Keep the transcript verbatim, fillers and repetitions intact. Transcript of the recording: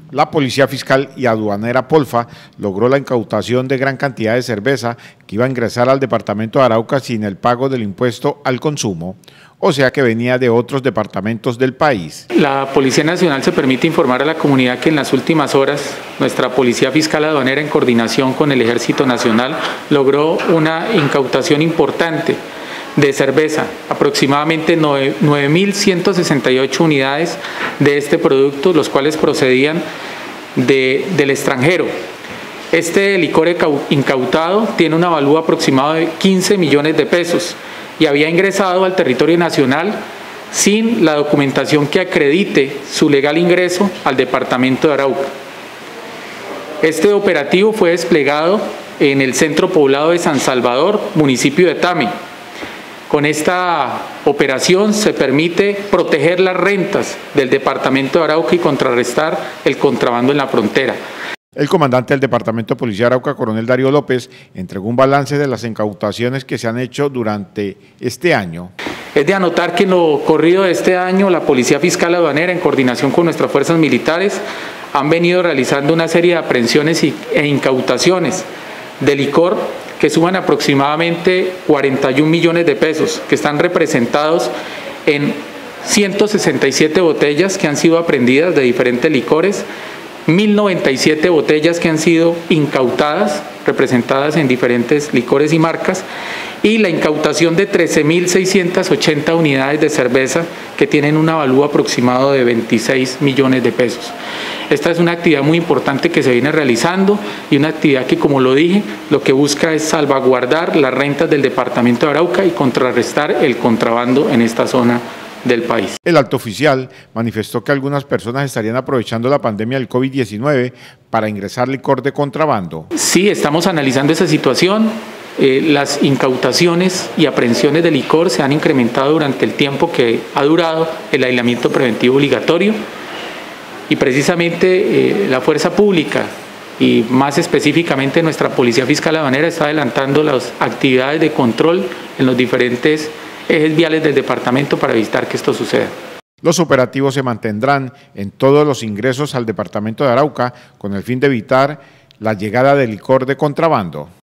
La Policía Fiscal y Aduanera Polfa logró la incautación de gran cantidad de cerveza que iba a ingresar al departamento de Arauca sin el pago del impuesto al consumo, o sea que venía de otros departamentos del país. La Policía Nacional se permite informar a la comunidad que en las últimas horas nuestra Policía Fiscal Aduanera, en coordinación con el Ejército Nacional, logró una incautación importante de cerveza, aproximadamente nueve mil ciento sesenta y ocho unidades de este producto, los cuales procedían de, del extranjero. Este licor incautado tiene un avalúo aproximado de quince millones de pesos y había ingresado al territorio nacional sin la documentación que acredite su legal ingreso al departamento de Arauca. Este operativo fue desplegado en el centro poblado de San Salvador, municipio de Tame. Con esta operación se permite proteger las rentas del departamento de Arauca y contrarrestar el contrabando en la frontera. El comandante del Departamento de Policía de Arauca, coronel Darío López, entregó un balance de las incautaciones que se han hecho durante este año. Es de anotar que en lo corrido de este año la Policía Fiscal Aduanera, en coordinación con nuestras fuerzas militares, han venido realizando una serie de aprehensiones e incautaciones de licor que suman aproximadamente cuarenta y un millones de pesos, que están representados en ciento sesenta y siete botellas que han sido aprehendidas de diferentes licores, mil noventa y siete botellas que han sido incautadas, representadas en diferentes licores y marcas, y la incautación de trece mil seiscientas ochenta unidades de cerveza que tienen un avalúo aproximado de veintiséis millones de pesos. Esta es una actividad muy importante que se viene realizando y una actividad que, como lo dije, lo que busca es salvaguardar las rentas del departamento de Arauca y contrarrestar el contrabando en esta zona del país. El alto oficial manifestó que algunas personas estarían aprovechando la pandemia del COVID diecinueve para ingresar licor de contrabando. Sí, estamos analizando esa situación. Eh, las incautaciones y aprehensiones de licor se han incrementado durante el tiempo que ha durado el aislamiento preventivo obligatorio y precisamente eh, la fuerza pública y más específicamente nuestra Policía Fiscal Aduanera está adelantando las actividades de control en los diferentes ejes viales del departamento para evitar que esto suceda. Los operativos se mantendrán en todos los ingresos al departamento de Arauca con el fin de evitar la llegada de licor de contrabando.